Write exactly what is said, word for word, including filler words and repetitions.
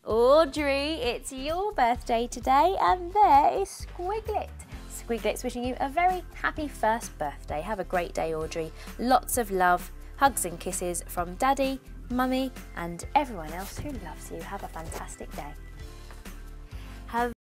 Audrey, it's your birthday today, and there is Squiglet. Squiglet's wishing you a very happy first birthday. Have a great day, Audrey. Lots of love, hugs and kisses from Daddy, Mummy, and everyone else who loves you. Have a fantastic day. Have